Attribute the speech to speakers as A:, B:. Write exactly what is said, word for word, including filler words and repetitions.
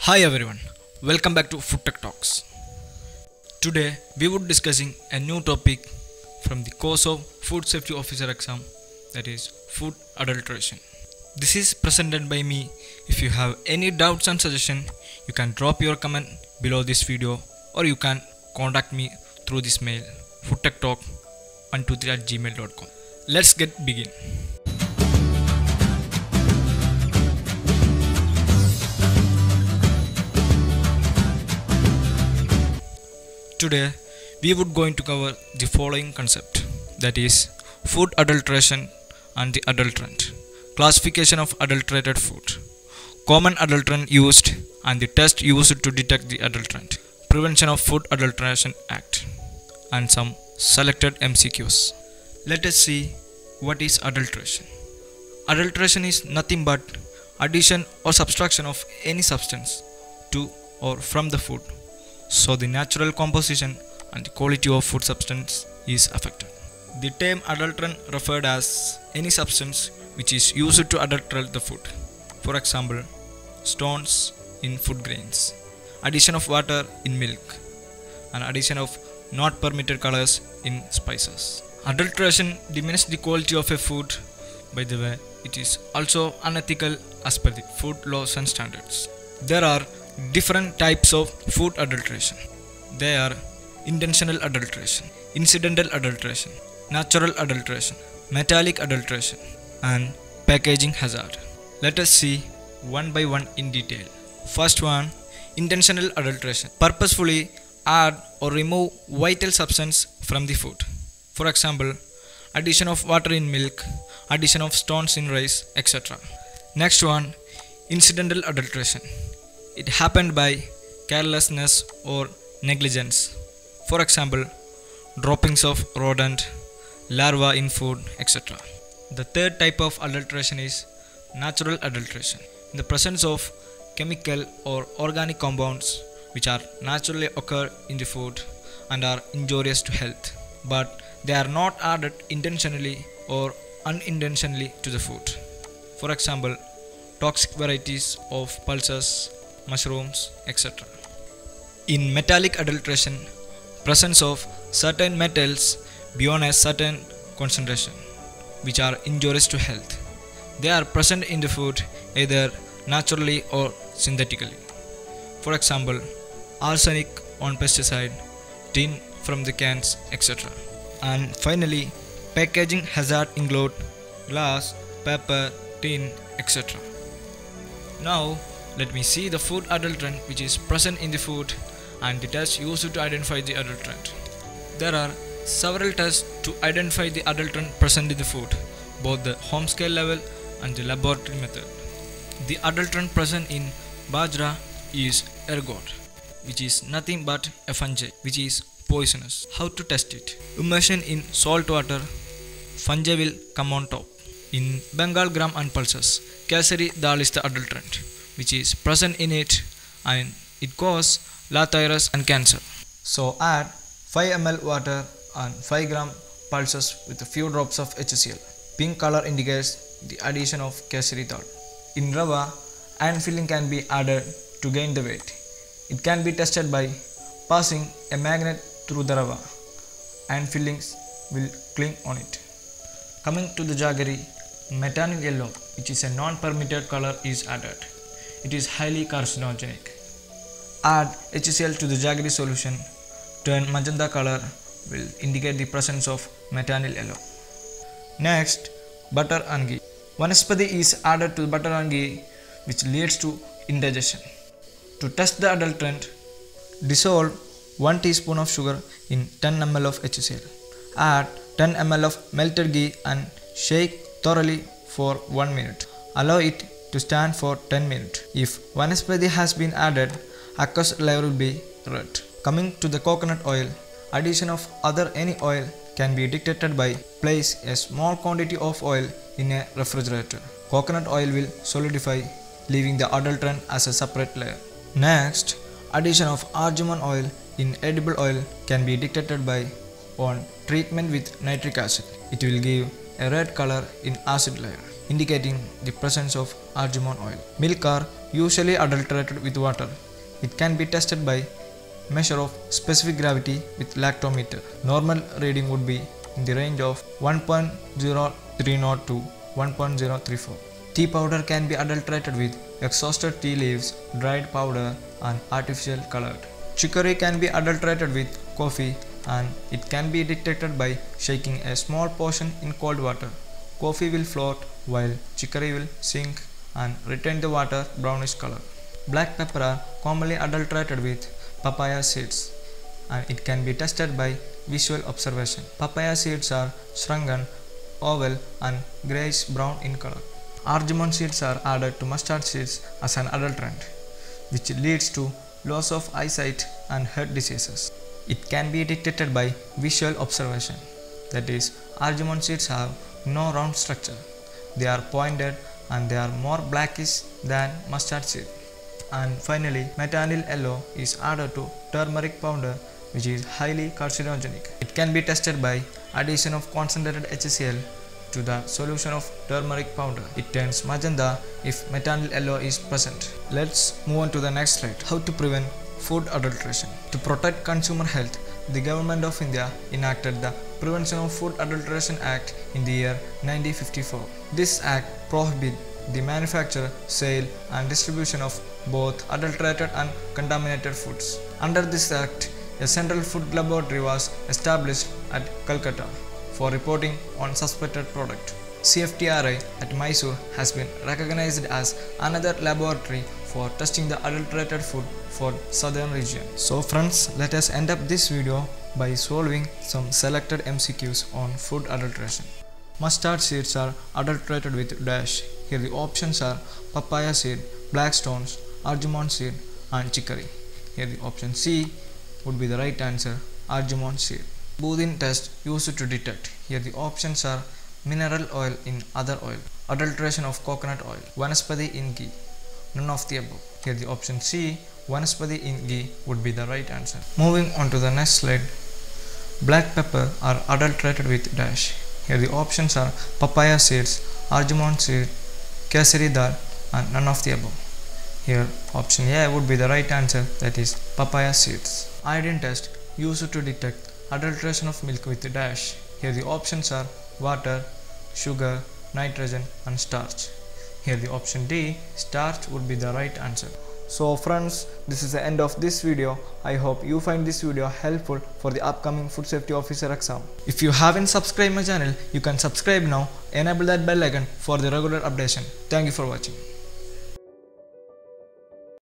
A: Hi everyone, welcome back to Food Tech Talks. Today we would discussing a new topic from the course of Food Safety Officer exam, that is food adulteration. This is presented by me. If you have any doubts and suggestion, you can drop your comment below this video or you can contact me through this mail foodtechtalk one two three at gmail dot com. Let's get begin. Today we would going to cover the following concept, that is food adulteration and the adulterant, classification of adulterated food, common adulterant used and the test used to detect the adulterant, Prevention of Food Adulteration Act, and some selected M C Qs. Let us see what is adulteration. Adulteration is nothing but addition or subtraction of any substance to or from the food, so the natural composition and the quality of food substance is affected. The term adulterant referred as any substance which is used to adulterate the food. For example, stones in food grains, addition of water in milk, and addition of not permitted colors in spices. Adulteration diminishes the quality of a food. By the way, it is also unethical as per the food laws and standards. There are different types of food adulteration. They are intentional adulteration, incidental adulteration, natural adulteration, metallic adulteration, and packaging hazard. Let us see one by one in detail. First one, intentional adulteration. Purposefully add or remove vital substance from the food. For example, addition of water in milk, addition of stones in rice, et cetera. Next one, incidental adulteration. It happened by carelessness or negligence. For example, droppings of rodent, larvae in food, et cetera. The third type of adulteration is natural adulteration. In the presence of chemical or organic compounds which are naturally occur in the food and are injurious to health, but they are not added intentionally or unintentionally to the food. For example, toxic varieties of pulses, mushrooms, et cetera. In metallic adulteration, presence of certain metals beyond a certain concentration which are injurious to health. They are present in the food either naturally or synthetically. For example, arsenic on pesticide, tin from the cans, et cetera. And finally, packaging hazard include glass, paper, tin, et cetera. Now, let me see the food adulterant which is present in the food and the test used to identify the adulterant. There are several tests to identify the adulterant present in the food, both the home scale level and the laboratory method. The adulterant present in bajra is ergot, which is nothing but a fungi which is poisonous. How to test it? Immersion in salt water, fungi will come on top. In Bengal gram and pulses, kesari dal is the adulterant which is present in it and it causes lathyris and cancer. So add five milliliters water and five gram pulses with a few drops of H C l. Pink color indicates the addition of kesari dal. In rava, iron filling can be added to gain the weight. It can be tested by passing a magnet through the rava. Iron fillings will cling on it. Coming to the jaggery, methanol yellow, which is a non-permitted color, is added. It is highly carcinogenic. Add H C l to the jaggery solution. Turn magenta color will indicate the presence of methanol yellow. Next, butter and ghee. Vanaspati is added to butter and ghee, which leads to indigestion. To test the adulterant, dissolve one teaspoon of sugar in ten milliliters of H C l. Add ten milliliters of melted ghee and shake thoroughly for one minute. Allow it to stand for ten minutes. If vanaspati has been added, aqueous layer will be red. Coming to the coconut oil, addition of other any oil can be detected by place a small quantity of oil in a refrigerator. Coconut oil will solidify, leaving the adulterant as a separate layer. Next, addition of argan oil in edible oil can be detected by on treatment with nitric acid. It will give a red color in acid layer. indicating the presence of argemone oil. Milk are usually adulterated with water. It can be tested by measure of specific gravity with lactometer. Normal reading would be in the range of one point zero three zero to one point zero three four. Tea powder can be adulterated with exhausted tea leaves, dried powder and artificial colored. Chicory can be adulterated with coffee and it can be detected by shaking a small portion in cold water. Coffee will float while chicory will sink and retain the water brownish color. Black pepper are commonly adulterated with papaya seeds and it can be tested by visual observation. Papaya seeds are shrunken, oval and grayish brown in color. Argemone seeds are added to mustard seeds as an adulterant, which leads to loss of eyesight and heart diseases. It can be detected by visual observation. That is, argemone seeds have no round structure. They are pointed and they are more blackish than mustard seed. And finally, metanyl yellow is added to turmeric powder, which is highly carcinogenic. It can be tested by addition of concentrated H C l to the solution of turmeric powder. It turns magenta if metanyl yellow is present. Let's move on to the next slide. How to prevent food adulteration. To protect consumer health, the Government of India enacted the Prevention of Food Adulteration Act in the year nineteen fifty-four. This act prohibits the manufacture, sale and distribution of both adulterated and contaminated foods. Under this act, a central food laboratory was established at Calcutta for reporting on suspected product. C F T R I at Mysore has been recognized as another laboratory for testing the adulterated food for southern region. So friends, let us end up this video by solving some selected M C Qs on food adulteration. Mustard seeds are adulterated with dash. Here the options are papaya seed, black stones, argemone seed and chicory. Here the option C would be the right answer, argemone seed. Boolean test used to detect. Here the options are mineral oil in other oil, adulteration of coconut oil, vanaspati in ghee, none of the above. Here the option C, vanaspati in ghee would be the right answer. Moving on to the next slide. Black pepper are adulterated with dash. Here the options are papaya seeds, argemone seed, kesari dal and none of the above. Here option A would be the right answer, that is papaya seeds. Iodine test used to detect adulteration of milk with dash. Here the options are water, sugar, nitrogen and starch. Here the option D, starch would be the right answer. So friends, this is the end of this video. I hope you find this video helpful for the upcoming food safety officer exam. If you haven't subscribed my channel, you can subscribe now, enable that bell icon for the regular updation. Thank you for watching.